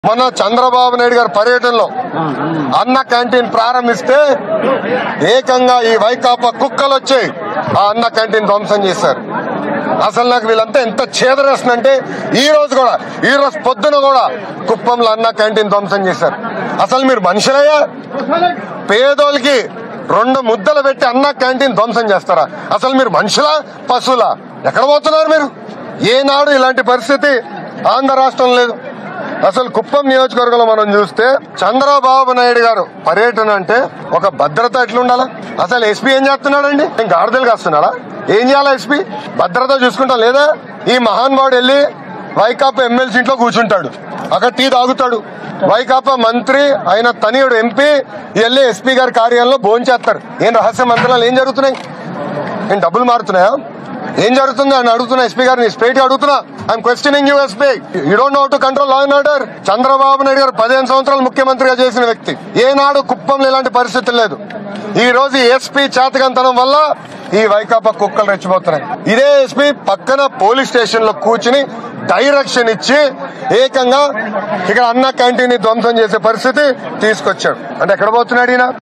మొన్న చంద్రబాబు నాయుడు గారి పర్యటనలో అన్న క్యాంటీన్ ప్రారంభిస్తే ఏకంగా ఈ వైకాపా కుక్కలు వచ్చి ఆ అన్న క్యాంటీన్ ధ్వంసం చేశారు. అసలు నాకు వీళ్ళంతా ఎంత చేదరేస్తుందంటే ఈ రోజు పొద్దున కూడా కుప్పంలో అన్న క్యాంటీన్ ధ్వంసం చేశారు. అసలు మీరు మనుషులయ్యా? పేదోళ్ళకి 2 ముద్దలు పెట్టి అన్న క్యాంటీన్ ధ్వంసం చేస్తారా? అసలు మీరు మనుషులా పశువులా? ఎక్కడ పోతున్నారు మీరు? ఏనాడు ఇలాంటి పరిస్థితి ఆంధ్ర రాష్ట్రం లేదు. అసలు కుప్పం నియోజకవర్గంలో మనం చూస్తే చంద్రబాబు నాయుడు గారు పర్యటన అంటే ఒక భద్రత ఎట్లుండాలా? అసలు ఎస్పీ ఏం చేస్తున్నాడండి? గాడిదలు కాస్తున్నాడా? ఏం చేయాలా ఎస్పీ? భద్రత చూసుకుంటా లేదా? ఈ మహానుభావుడు వెళ్ళి వైకాపా ఎమ్మెల్సీ ఇంట్లో కూర్చుంటాడు, అక్కడ టీ తాగుతాడు. వైకాపా మంత్రి అయిన తనయుడు ఎంపీ వెళ్ళి ఎస్పీ గారి కార్యాలయంలో భోంచేస్తారు. ఏం రహస్య మంత్రాలు ఏం జరుగుతున్నాయి? ఏం డబ్బులు మారుతున్నాయా? ఏం జరుగుతుంది అని అడుగుతున్నా ఎస్పీ గారిని, స్ట్రైట్ గా అడుగుతున్నా. I'm questioning you SP. You don't know to control law and order. Chandrababu Naidu garu 15 సంవత్సరాలు ముఖ్యమంత్రిగా చేసిన వ్యక్తి. ఏనాడు కుప్పంలో ఇలాంటి పరిస్థితి లేదు. ఈ రోజు ఎస్పీ చేతకంతనం వల్ల ఈ వైకాపా కుక్కలు రెచ్చిపోతున్నాయి. ఇదే ఎస్పీ పక్కన పోలీస్ స్టేషన్ లో కూర్చుని డైరెక్షన్ ఇచ్చి ఏకంగా ఇక్కడ అన్న క్యాంటీన్ ధ్వంసం చేసే పరిస్థితి తీసుకొచ్చాడు. అంటే ఎక్కడ పోతున్నాడు ఈయన?